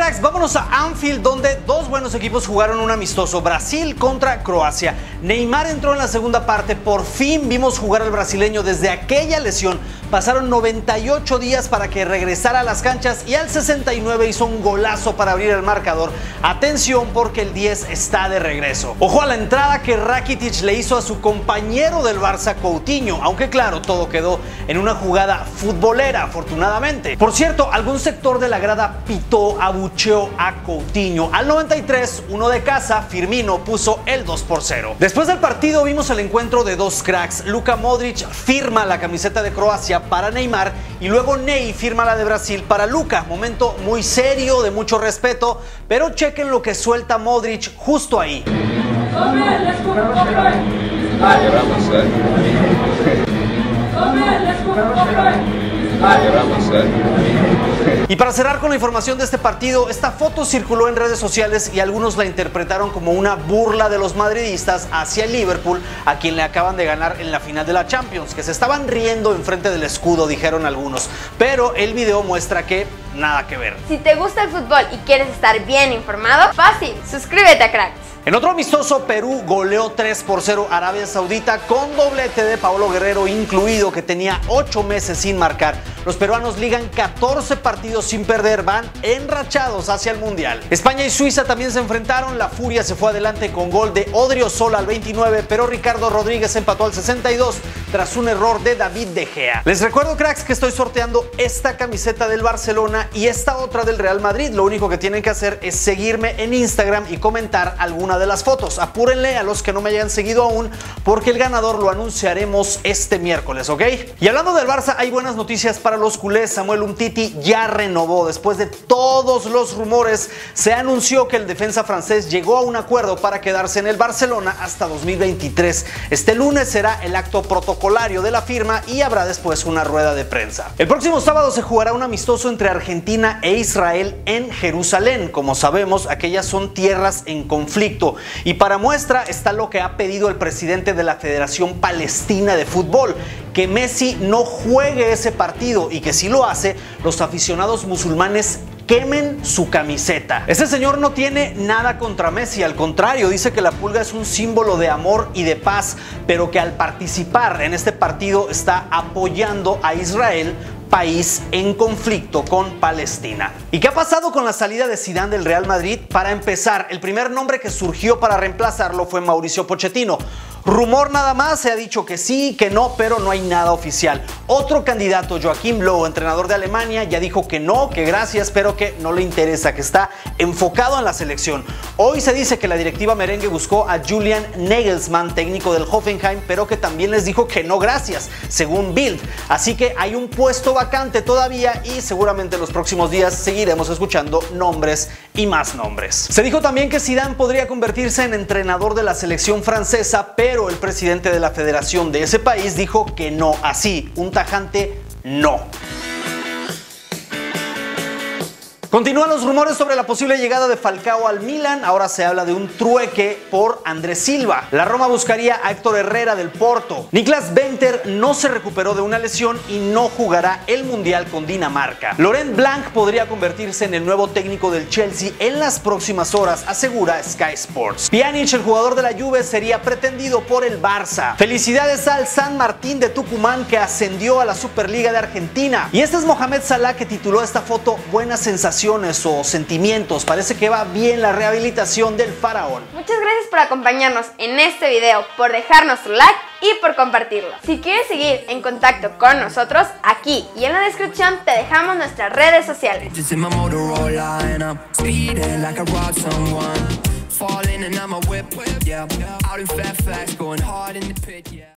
cracks, vámonos a Anfield, donde dos buenos equipos jugaron un amistoso. Brasil contra Croacia. Neymar entró en la segunda parte. Por fin vimos jugar al brasileño desde aquella lesión. Pasaron 98 días para que regresara a las canchas y al 69 hizo un golazo para abrir el marcador. Atención, porque el 10 está de regreso. Ojo a la entrada que Rakitic le hizo a su compañero del Barça, Coutinho, aunque claro, todo quedó en una jugada futbolera, afortunadamente. Por cierto, algún sector de la grada pitó, abucheó a Coutinho. Al 93, uno de casa, Firmino, puso el 2-0. Después del partido vimos el encuentro de dos cracks. Luka Modric firma la camiseta de Croacia para Neymar y luego Ney firma la de Brasil para Luka. Momento muy serio, de mucho respeto, pero chequen lo que suelta Modric justo ahí. Y para cerrar con la información de este partido, esta foto circuló en redes sociales y algunos la interpretaron como una burla de los madridistas hacia el Liverpool, a quien le acaban de ganar en la final de la Champions, que se estaban riendo enfrente del escudo, dijeron algunos, pero el video muestra que nada que ver. Si te gusta el fútbol y quieres estar bien informado, fácil, suscríbete a Cracks. En otro amistoso, Perú goleó 3-0 a Arabia Saudita con doblete de Paolo Guerrero incluido, que tenía 8 meses sin marcar. Los peruanos ligan 14 partidos sin perder, van enrachados hacia el Mundial. España y Suiza también se enfrentaron, la Furia se fue adelante con gol de Odriozola al 29, pero Ricardo Rodríguez empató al 62 tras un error de David De Gea. Les recuerdo, cracks, que estoy sorteando esta camiseta del Barcelona y esta otra del Real Madrid. Lo único que tienen que hacer es seguirme en Instagram y comentar alguna de las fotos. Apúrenle a los que no me hayan seguido aún, porque el ganador lo anunciaremos este miércoles, ¿ok? Y hablando del Barça, hay buenas noticias para los culés. Samuel Umtiti ya renovó. Después de todos los rumores, se anunció que el defensa francés llegó a un acuerdo para quedarse en el Barcelona hasta 2023. Este lunes será el acto protocolario de la firma y habrá después una rueda de prensa. El próximo sábado se jugará un amistoso entre Argentina e Israel en Jerusalén. Como sabemos, aquellas son tierras en conflicto. Y para muestra está lo que ha pedido el presidente de la Federación Palestina de Fútbol: que Messi no juegue ese partido, y que si lo hace, los aficionados musulmanes quemen su camiseta. Este señor no tiene nada contra Messi, al contrario, dice que la pulga es un símbolo de amor y de paz, pero que al participar en este partido está apoyando a Israel, país en conflicto con Palestina. ¿Y qué ha pasado con la salida de Zidane del Real Madrid? Para empezar, el primer nombre que surgió para reemplazarlo fue Mauricio Pochettino. Rumor nada más, se ha dicho que sí, que no, pero no hay nada oficial. Otro candidato, Joachim Löw, entrenador de Alemania, ya dijo que no, que gracias, pero que no le interesa, que está enfocado en la selección. Hoy se dice que la directiva merengue buscó a Julian Nagelsmann, técnico del Hoffenheim, pero que también les dijo que no gracias, según Bild. Así que hay un puesto vacante todavía y seguramente en los próximos días seguiremos escuchando nombres y más nombres. Se dijo también que Zidane podría convertirse en entrenador de la selección francesa, pero el presidente de la federación de ese país dijo que no, así, un tajante no. Continúan los rumores sobre la posible llegada de Falcao al Milan. Ahora se habla de un trueque por Andrés Silva. La Roma buscaría a Héctor Herrera del Porto. Niklas Benter no se recuperó de una lesión y no jugará el Mundial con Dinamarca. Laurent Blanc podría convertirse en el nuevo técnico del Chelsea en las próximas horas, asegura Sky Sports. Pjanic, el jugador de la Juve, sería pretendido por el Barça. Felicidades al San Martín de Tucumán, que ascendió a la Superliga de Argentina. Y este es Mohamed Salah, que tituló esta foto "Buenas sensaciones" o sentimientos. Parece que va bien la rehabilitación del faraón. Muchas gracias por acompañarnos en este video, por dejarnos tu like y por compartirlo. Si quieres seguir en contacto con nosotros, aquí y en la descripción te dejamos nuestras redes sociales.